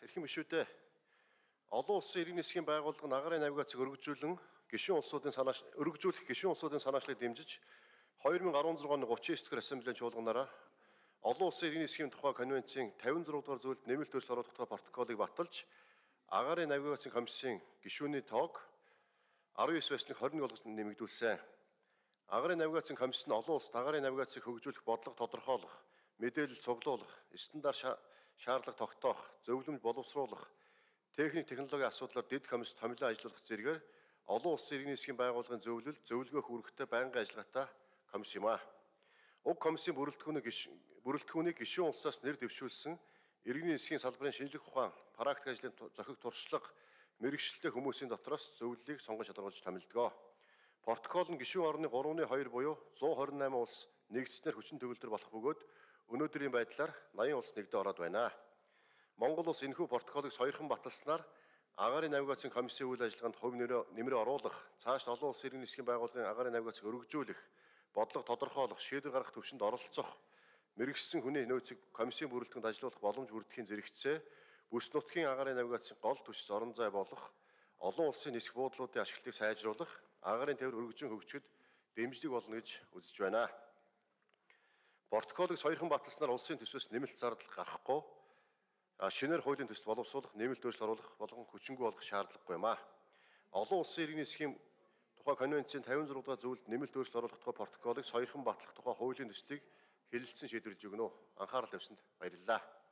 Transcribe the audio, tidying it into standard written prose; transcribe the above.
эрхэм гишүүдээ олон улсын иргэн нисхийн байгууллага нь агаарын навигацийг өргөжүүлэх гишүүн улсуудын санаачлалыг дэмжиж 2016 оны 39 дахь ассамблеийн чуулганаараа олон улсын иргэн нисхийн тухай конвенцийн 56 дугаар зүйлд нэмэлт өөрчлөлт оруулах тухай протоколыг баталж агаарын навигацийн комиссийн гишүүний тоог 19 байсныг 21 болгож нэмэгдүүлсэн. Агаарын навигацийн комисс нь олон улсад агаарын навигацийг хөгжүүлэх бодлого тодорхойлох, мэдээлэл цуглуулах, стандарт шаардлага тогтоох, зөвлөмж боловсруулах, технологийн асуудлаар дэд комисс томилон ажиллах зэрэгээр олон улсын иргэн нисхийн байгууллагын зөвлөгөөх үүрэгтэй байнгын ажиллагаатай комисс юм а. Уг комиссийн бүрэлдэхүүнийг гишүүн улсаас нэр дэвшүүлсэн иргэн нисхийн салбарын шинжлэх ухаан, практик ажлын зохиг туршлага, мэрэгчлэлтэй хүмүүсийн дотроос зөвлөлийг сонгон шалгаруулж томилдог. Протокол нь гишүүн орны 3/2 буюу 128 улс нэгдснээр хүчин төгөлдөр болох бөгөөд өнөөдрийн байдлаар 80 улс нэгдээ ороод байна. Монгол улс энэхүү протоколыг сойрхон баталснаар агаарын навигацийн комиссийн үйл ажиллагаанд хувь нэмрээ оруулах, цааш олон улсын иргэн нисхийн байгууллагын агаарын навигацийг өргөжүүлэх, бодлого тодорхойлох, шийдвэр гаргах төвшөнд оролцох, мэрэгчсэн хүний нөөцийг комиссийн бүрэлдэхүүнд ажиллуулах боломж бүрдэхийн зэрэгцээ бүс нутгийн агаарын навигацийн гол түшиж орон зай болох олон улсын нисэх буудлуудын ашиглалтыг сайжруулах, агаарын тээвэр өргөжин хөгжихэд дэмжлэг болно гэж үзэж байна. Протоколыг сойрхон баталснаар улсын төсвөөс нэмэлт зардал гарахгүй, шинээр хуулийн төсөлд боловсруулах, нэмэлт өөрчлөлт оруулах болгон хүчингүй болох шаардлагагүй юм а. Олон улсын иргэн нисхийн тухай конвенцийн 56 дахь зүйлд нэмэлт өөрчлөлт оруулах тухай протоколыг сойрхон батлах тухай хуулийн төслийг хэлэлцэн шийдвэрлэж өгнө. Анхаарал тавьсанд баярлалаа.